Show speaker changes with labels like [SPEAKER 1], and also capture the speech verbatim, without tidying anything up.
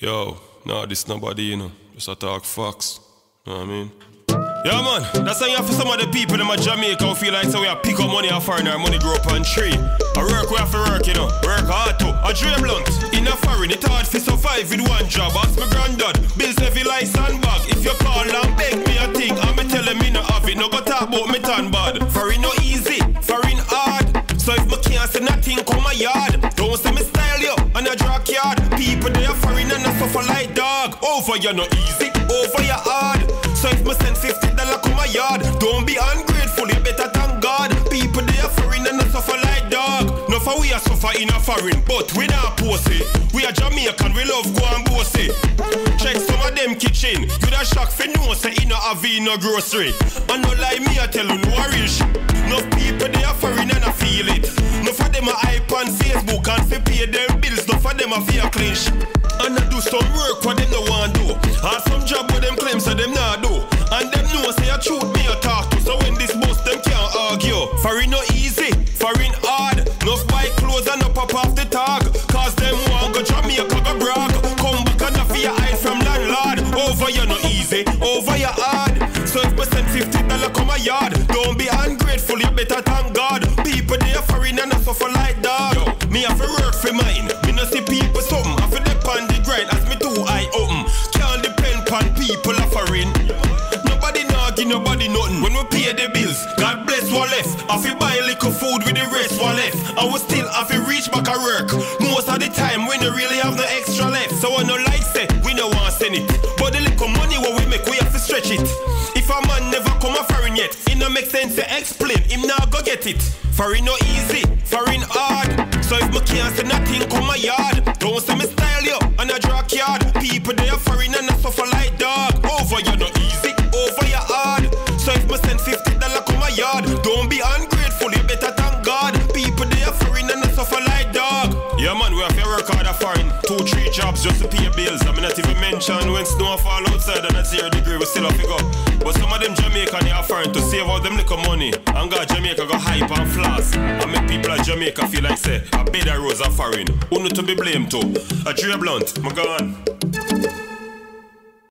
[SPEAKER 1] Yo, nah, this nobody, you know. Just a talk facts. Know what I mean? Yeah, man, that's how you have for some of the people in my Jamaica who feel like so we have pick up money off foreigner, money grow up on tree. I work, we have to work, you know. Work hard too. I dream blunt. In a foreign, it hard to survive with one job. Ask my granddad, bills heavy like sandbag. If you call and beg me a thing, I'ma tell them me no have it. No go talk about me tan bad. Foreign no easy, foreign hard. So if me can't say nothing, come my yard. Don't say me style you, and I draw yard. People they are foreign and I suffer like dog. Over you no easy, over you hard. So if me send fifty dollars come my yard, don't be ungrateful, you better thank God. People they are foreign and I suffer like dog. No for we are suffer in a foreign, but we not pussy. We are Jamaican, we love go and bossy. Check some of them kitchen, you da shock for no say in no have no grocery. And no lie me I tell you no real shit. No people they are foreign and I feel it. No for them a hype on Facebook and fi pay them bills. No for them a feel clean shit. And I do some work what them no want do. And some job what them claim so them not do. And them know say a truth me a talk to. So when this boss them can't argue. Foreign no easy, foreign hard. No buy clothes and no pop off the tag. Cause them want go Jamaica go brag. Come back and for your eyes from landlord. Over you no easy, over you hard. So if me send fifty dollars come a yard, don't be ungrateful, you better thank God. People they are foreign and I suffer like dog. Yo, me have to work for mine. Me no see people something. I feel depend the grind as me two eye open. Can't depend on people are foreign. Nobody nah give nobody nothing. When we pay the bills, God bless what left. I feel buy little food with the rest what left. I will still have to reach back at work. Most of the time when you really have no extra left. So I no like say, we no want send it. But the little money what we make, we have to stretch it. If a man never come a foreign yet, it no make sense to explain, him now go get it. Foreign no easy, foreign hard. So if me can't say nothing, come my yard. Don't say me style you, and I draw yard. People they are foreign and I suffer like dog. Over you no easy, over you hard. So if me send fifty dollars come my yard, don't be ungrateful, you better thank God. People they are foreign and I suffer like dog. Yeah man, we have to work hard at foreign. Two, three jobs just to pay bills. I mean not even mention when snow fall outside and at zero degree we still have to go. But some of them Jamaican they are foreign to save all them little money. And God Jamaica go hype and floss. And make people at Jamaica feel like say a bed of rose are foreign. Who not to be blamed to? A Dre Blunt, my gone.